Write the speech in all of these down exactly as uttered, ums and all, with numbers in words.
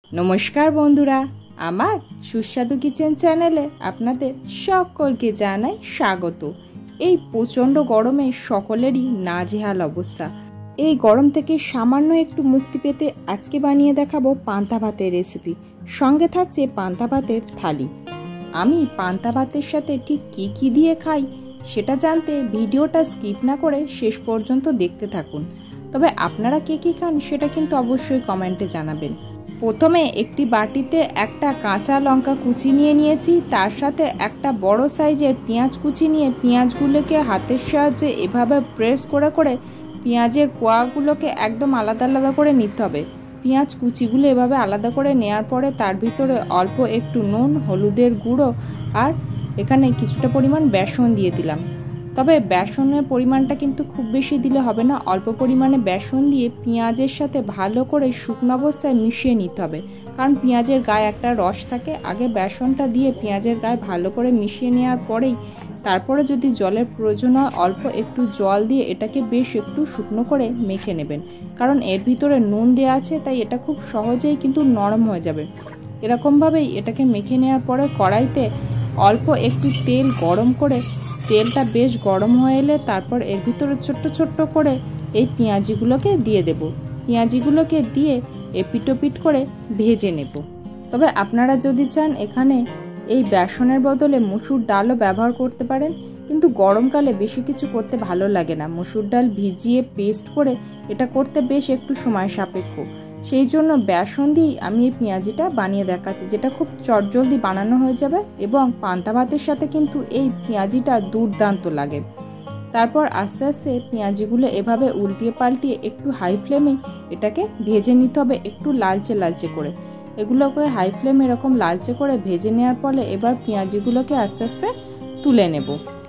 নমস্কার বন্ধুরা, আমার সুস্বাদু কিচেন চ্যানেলে আপনাদের সকলকে জানাই স্বাগত। এই প্রচণ্ড গরমে সকলেরই নাজেহাল অবস্থা। এই গরম থেকে সামান্য একটু মুক্তি পেতে আজকে বানিয়ে দেখাবো পান্তা ভাতের রেসিপি। সঙ্গে থাকছে পান্তা ভাতের থালি। আমি পান্তা ভাতের সাথে ঠিক কী কী দিয়ে খাই সেটা জানতে ভিডিওটা স্কিপ না করে শেষ পর্যন্ত দেখতে থাকুন। তবে আপনারা কে কী খান সেটা কিন্তু অবশ্যই কমেন্টে জানাবেন। প্রথমে একটি বাটিতে একটা কাঁচা লঙ্কা কুচি নিয়ে নিয়েছি, তার সাথে একটা বড় সাইজের পেঁয়াজ কুচি নিয়ে পেঁয়াজগুলোকে হাতের সাহায্যে এভাবে প্রেস করে করে পেঁয়াজের কোয়াগুলোকে একদম আলাদা আলাদা করে নিতে হবে। পেঁয়াজ কুচিগুলো এভাবে আলাদা করে নেওয়ার পরে তার ভিতরে অল্প একটু নুন, হলুদের গুঁড়ো আর এখানে কিছুটা পরিমাণ বেসন দিয়ে দিলাম। তবে বেসনের পরিমাণটা কিন্তু খুব বেশি দিলে হবে না, অল্প পরিমাণে বেসন দিয়ে পেঁয়াজের সাথে ভালো করে শুকনো অবস্থায় মিশিয়ে নিতে হবে। কারণ পেঁয়াজের গায়ে একটা রস থাকে, আগে বেসনটা দিয়ে পেঁয়াজের গায়ে ভালো করে মিশিয়ে নেওয়ার পরেই তারপরে যদি জলের প্রয়োজন হয় অল্প একটু জল দিয়ে এটাকে বেশ একটু শুকনো করে মেখে নেবেন। কারণ এর ভিতরে নুন দেওয়া আছে, তাই এটা খুব সহজেই কিন্তু নরম হয়ে যাবে। এরকমভাবেই এটাকে মেখে নেওয়ার পরে কড়াইতে অল্প একটু তেল গরম করে তেলটা বেশ গরম হয়ে এলে তারপর এর ভিতরে ছোট্ট ছোট্ট করে এই পেঁয়াজিগুলোকে দিয়ে দেব। পেঁয়াজিগুলোকে দিয়ে এপিটোপিট করে ভেজে নেব। তবে আপনারা যদি চান এখানে এই বেসনের বদলে মসুর ডালও ব্যবহার করতে পারেন, কিন্তু গরমকালে বেশি কিছু করতে ভালো লাগে না। মসুর ডাল ভিজিয়ে পেস্ট করে এটা করতে বেশ একটু সময় সাপেক্ষ, সেই জন্য বেসন দিয়েই আমি এই পেঁয়াজিটা বানিয়ে দেখাচ্ছি, যেটা খুব চটজলদি বানানো হয়ে যাবে এবং পান্তা ভাতের সাথে কিন্তু এই পেঁয়াজিটা দুর্দান্ত লাগে। তারপর আস্তে আস্তে পেঁয়াজিগুলো এভাবে উল্টিয়ে পাল্টিয়ে একটু হাই ফ্লেমে এটাকে ভেজে নিতে হবে, একটু লালচে লালচে করে। এগুলোকে হাই ফ্লেমে এরকম লালচে করে ভেজে নেওয়ার পরে এবার পেঁয়াজিগুলোকে আস্তে আস্তে তুলে নেব।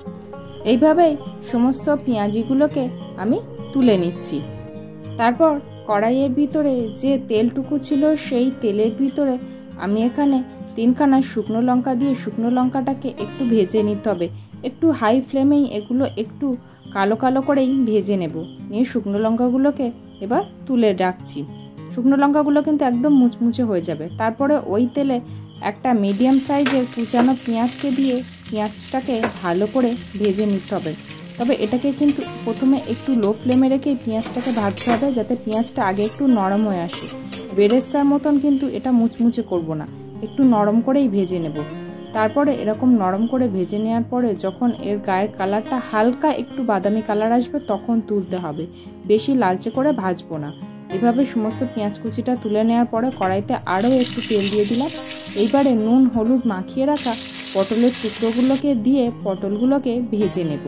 এইভাবেই সমস্ত পেঁয়াজিগুলোকে আমি তুলে নিচ্ছি। তারপর কড়াইয়ের ভিতরে যে তেলটুকু ছিল সেই তেলের ভিতরে আমি এখানে তিনখানা শুকনো লঙ্কা দিয়ে শুকনো লঙ্কাটাকে একটু ভেজে নিতে হবে। একটু হাই ফ্লেমেই এগুলো একটু কালো কালো করেই ভেজে নেব। নিয়ে শুকনো লঙ্কাগুলোকে এবার তুলে রাখছি। শুকনো লঙ্কাগুলো কিন্তু একদম মুচমুচে হয়ে যাবে। তারপরে ওই তেলে একটা মিডিয়াম সাইজের কুচানো পেঁয়াজকে দিয়ে পেঁয়াজটাকে ভালো করে ভেজে নিতে হবে। তবে এটাকে কিন্তু প্রথমে একটু লো ফ্লেমে রেখে পেঁয়াজটাকে ভাজতে হবে, যাতে পেঁয়াজটা আগে একটু নরম হয়ে আসে। বেরেস্তার মতন কিন্তু এটা মুচমুচে করব না, একটু নরম করেই ভেজে নেব। তারপরে এরকম নরম করে ভেজে নেওয়ার পরে যখন এর গায়ের কালারটা হালকা একটু বাদামি কালার আসবে তখন তুলতে হবে, বেশি লালচে করে ভাজবো না। এভাবে সমস্ত পেঁয়াজ কুচিটা তুলে নেওয়ার পরে কড়াইতে আরও একটু তেল দিয়ে দিলাম। এইবারে নুন হলুদ মাখিয়ে রাখা পটলের টুকরোগুলোকে দিয়ে পটলগুলোকে ভেজে নেব।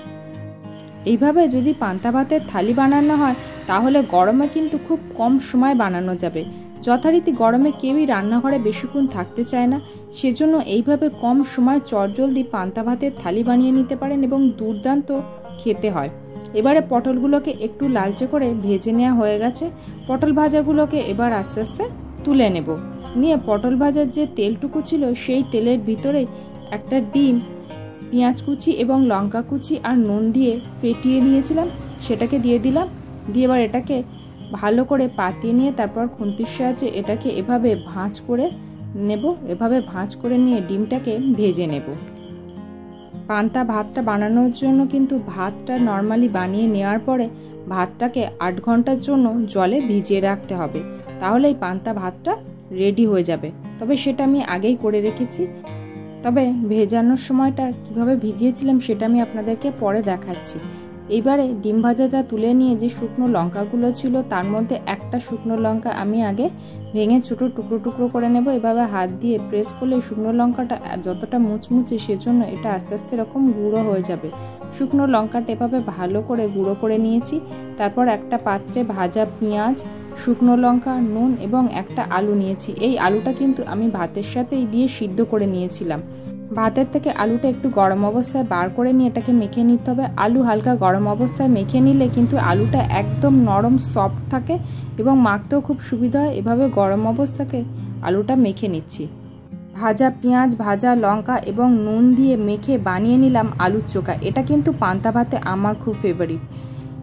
এইভাবে যদি পান্তা ভাতের থালি বানানো হয় তাহলে গরমে কিন্তু খুব কম সময় বানানো যাবে। যথারীতি গরমে কেউই রান্নাঘরে বেশিক্ষণ থাকতে চায় না, সেজন্য এইভাবে কম সময় চটজলদি পান্তা ভাতের থালি বানিয়ে নিতে পারেন এবং দুর্দান্ত খেতে হয়। এবারে পটলগুলোকে একটু লালচে করে ভেজে নেওয়া হয়ে গেছে। পটল ভাজাগুলোকে এবার আস্তে আস্তে তুলে নেব। নিয়ে পটল ভাজার যে তেলটুকু ছিল সেই তেলের ভিতরেই একটা ডিম, পেঁয়াজ কুচি এবং লঙ্কা কুচি আর নুন দিয়ে ফেটিয়ে নিয়েছিলাম সেটাকে দিয়ে দিলাম। দিয়ে এবার এটাকে ভালো করে পাতিয়ে নিয়ে তারপর খুন্তির সাহায্যে এটাকে এভাবে ভাঁজ করে নেব। এভাবে ভাঁজ করে নিয়ে ডিমটাকে ভেজে নেব। পান্তা ভাতটা বানানোর জন্য কিন্তু ভাতটা নর্মালি বানিয়ে নেওয়ার পরে ভাতটাকে আট ঘন্টার জন্য জলে ভিজিয়ে রাখতে হবে, তাহলে এই পান্তা ভাতটা রেডি হয়ে যাবে। তবে সেটা আমি আগেই করে রেখেছি। তবে ভেজানোর সময়টা কিভাবে ভিজিয়েছিলাম সেটা আমি আপনাদেরকে পরে দেখাচ্ছি। এইবারে ডিম ভাজাটা তুলে নিয়ে যে শুকনো লঙ্কাগুলো ছিল তার মধ্যে একটা শুকনো লঙ্কা আমি আগে ভেঙে ছোটো টুকরো টুকরো করে নেব। এভাবে হাত দিয়ে প্রেস করলে শুকনো লঙ্কাটা যতটা মুচমুচে সেজন্য এটা আস্তে আস্তে এরকম গুঁড়ো হয়ে যাবে। শুকনো লঙ্কাটা এভাবে ভালো করে গুঁড়ো করে নিয়েছি। তারপর একটা পাত্রে ভাজা পেঁয়াজ, শুকনো লঙ্কা, নুন এবং একটা আলু নিয়েছি। এই আলুটা কিন্তু আমি ভাতের সাথেই দিয়ে সিদ্ধ করে নিয়েছিলাম। ভাতের থেকে আলুটা একটু গরম অবস্থায় বার করে নিয়ে এটাকে মেখে নিতে হবে। আলু হালকা গরম অবস্থায় মেখে নিলে কিন্তু আলুটা একদম নরম সফট থাকে এবং মাখতেও খুব সুবিধা হয়। এভাবে গরম অবস্থাকে আলুটা মেখে নিচ্ছি। ভাজা পেঁয়াজ, ভাজা লঙ্কা এবং নুন দিয়ে মেখে বানিয়ে নিলাম আলুর চোখা। এটা কিন্তু পান্তা ভাতে আমার খুব ফেভারিট।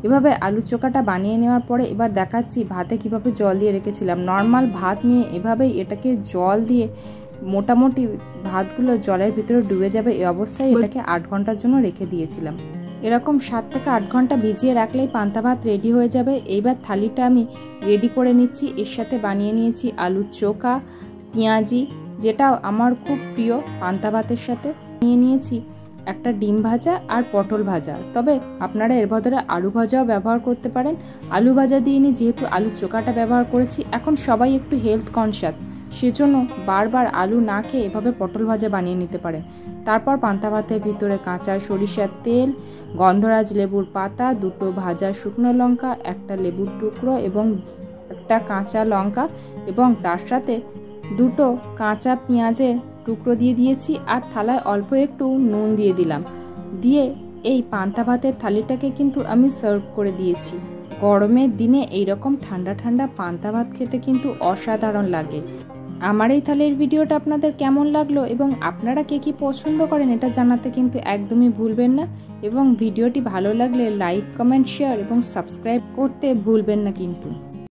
এভাবে আলু চোখাটা বানিয়ে নেওয়ার পরে এবার দেখাচ্ছি ভাতে কিভাবে জল দিয়ে রেখেছিলাম। নর্মাল ভাত নিয়ে এভাবেই এটাকে জল দিয়ে মোটামুটি ভাতগুলো জলের ভিতরে ডুবে যাবে এই অবস্থায় এটাকে আট ঘন্টার জন্য রেখে দিয়েছিলাম। এরকম সাত থেকে আট ঘন্টা ভিজিয়ে রাখলেই পান্তা ভাত রেডি হয়ে যাবে। এইবার থালিটা আমি রেডি করে নিচ্ছি। এর সাথে বানিয়ে নিয়েছি আলুর চোখা, পেঁয়াজি, যেটা আমার খুব প্রিয় পান্তা ভাতের সাথে। নিয়ে নিয়েছি একটা ডিম ভাজা আর পটল ভাজা, তবে আপনারা এর বদলে আলু ভাজাও ব্যবহার করতে পারেন। আলু ভাজা দিয়ে নিয়ে যেহেতু আলুর চোখাটা ব্যবহার করেছি, এখন সবাই একটু হেলথ কনসিয়াস, সেজন্য বারবার আলু না খেয়ে এভাবে পটল ভাজা বানিয়ে নিতে পারেন। তারপর পান্তা ভাতের ভিতরে কাঁচা সরিষার তেল, গন্ধরাজ লেবুর পাতা, দুটো ভাজা শুকনো লঙ্কা, একটা লেবুর টুকরো এবং একটা কাঁচা লঙ্কা এবং তার সাথে দুটো কাঁচা পেঁয়াজের টুকরো দিয়ে দিয়েছি আর থালায় অল্প একটু নুন দিয়ে দিলাম। দিয়ে এই পান্তা ভাতের থালিটাকে কিন্তু আমি সার্ভ করে দিয়েছি। গরমের দিনে এইরকম ঠান্ডা ঠান্ডা পান্তা ভাত খেতে কিন্তু অসাধারণ লাগে। আমার এই থালির ভিডিওটা আপনাদের কেমন লাগলো এবং আপনারা কে কী পছন্দ করেন এটা জানাতে কিন্তু একদমই ভুলবেন না, এবং ভিডিওটি ভালো লাগলে লাইক, কমেন্ট, শেয়ার এবং সাবস্ক্রাইব করতে ভুলবেন না কিন্তু।